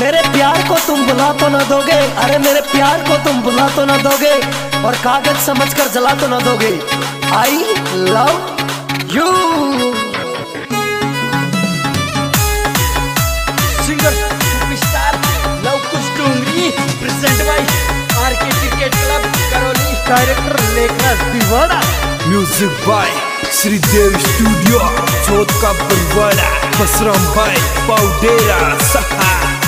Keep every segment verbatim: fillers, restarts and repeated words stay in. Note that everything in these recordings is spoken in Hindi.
मेरे प्यार को तुम बुला तो ना दोगे, अरे मेरे प्यार को तुम बुला तो ना दोगे और कागज समझकर जला तो ना दोगे। I love you. Singer superstar Lav Kush Dungri present by RK cricket club Karauli. Director Lekhraj Diwada. Music by Shridev studio Chauth का बरवाड़ा। बसराम भाई पाउडेरा सहा।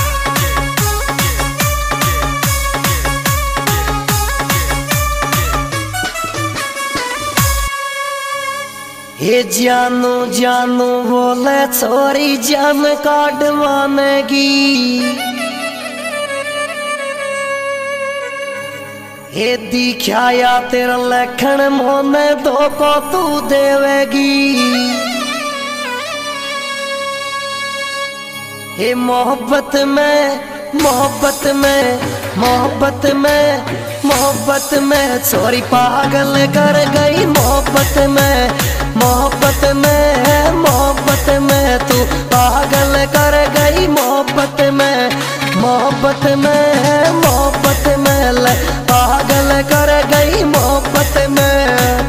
हे जानू जानू बोले छोरी जान काटवानेगी। हे दिखाया तेरा लखन मोने दो को तू देवेगी। हे मोहब्बत में मोहब्बत में मोहब्बत में मोहब्बत में छोरी पागल कर गई। मोहब्बत में मोहब्बत में मोहब्बत में तू पागल कर गई। मोहब्बत में मोहब्बत में मोहब्बत में ले पागल कर गई। मोहब्बत में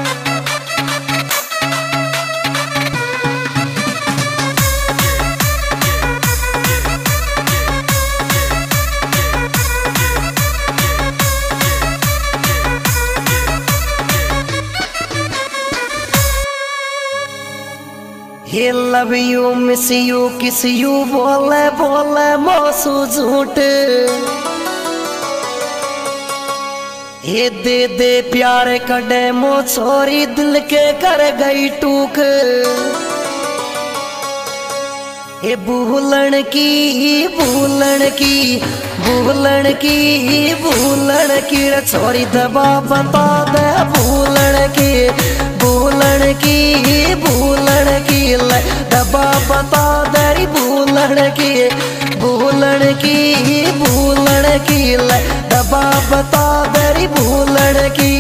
hey love you miss you kiss you बोले बोले मौसू झूठ। हे दे दे प्यार कड़े मो छोरी दिल के कर गई टूक। हे भूलन की भूलन की भूलन की भूलन की छोरी दबा बता दे। भूलन की भूलन की भूलन की ले दबा बता दे। भूलन की भूलन की भूलन की ले दबा बता दे। भूलन की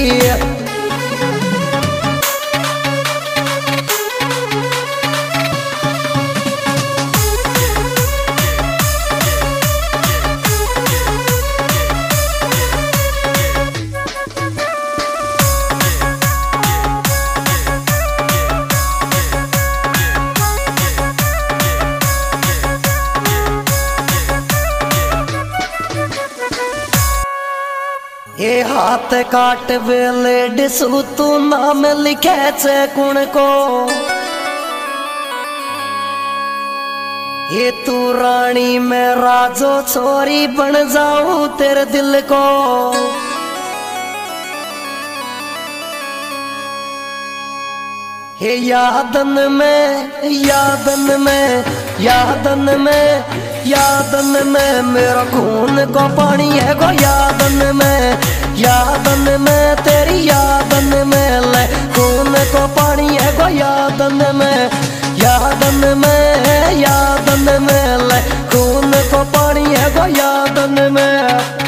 ये हाथ काट वेले डिसू तू नाम लिखे छे कुण को। ये तू रानी में राजो छोरी बन जाऊं तेरे दिल को। हे यादन में यादन में यादन में यादन में मेरा खून को पानी है गो। यादन में यादन में तेरी यादन में ले खून को पानी है गो। यादन में यादन में यादन में ले खून को पानी है गो। यादन में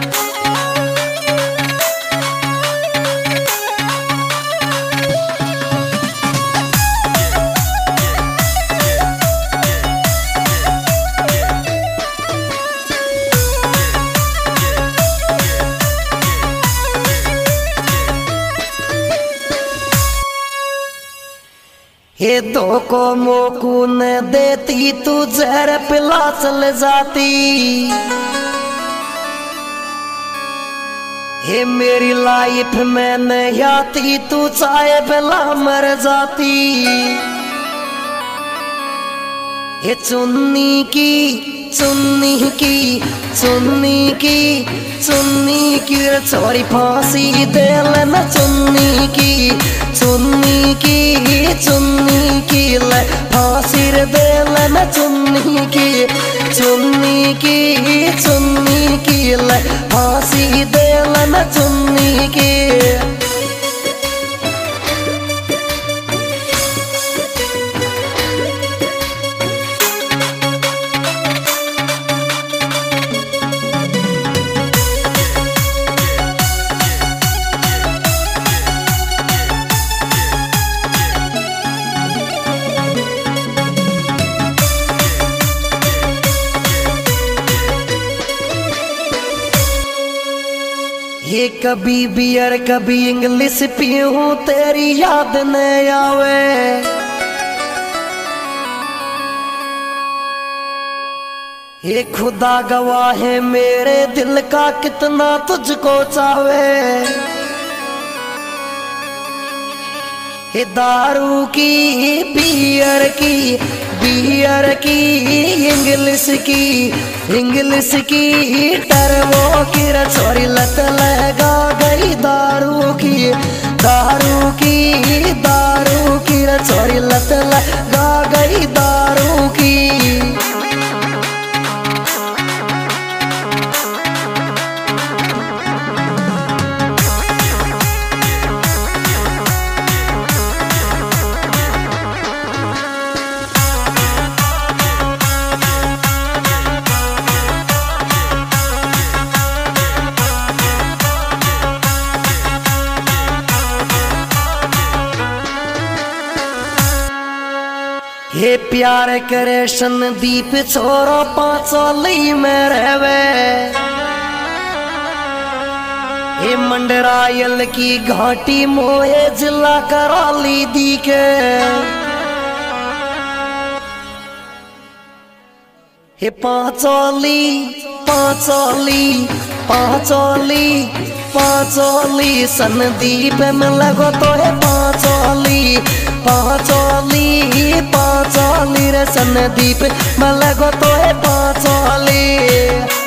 हे दो को मोकू न देती तू जहर पिला चल जाती। हे मेरी लाइफ में नहीं आती तू चाहे पिला मर जाती। हे चुन्नी की चुन्नी की चुन्नी की चुन्नी की छोरी फांसी दे लेना। चुन्नी की चुन्नी की चुन्नी की ले फांसी दे लेना। चुन्नी की चुन्नी की चुन्नी की ले फांसी दे लेना। चुन्नी की ये कभी बियर कभी इंग्लिश पीऊं तेरी याद न आवे। ये खुदा गवाह है मेरे दिल का कितना तुझको चावे। ये दारू की बियर की बियर की इंग्लिश की इंग्लिश की टर्बो की छोरी लत लगा गई दारू की दारू की दारू की छोरी लत लगा गई दारू की। ये प्यार करे संदीप छोरो पांचोली में रहवे। ये मंडरायल की घाटी मोहे जिला कराली दी के। ये पांचोली पांचोली पांचोली पांचोली संदीप में लगो तो है पांचोली पांचोली पांचोली रे संदीप में लगो तो है पांचोली।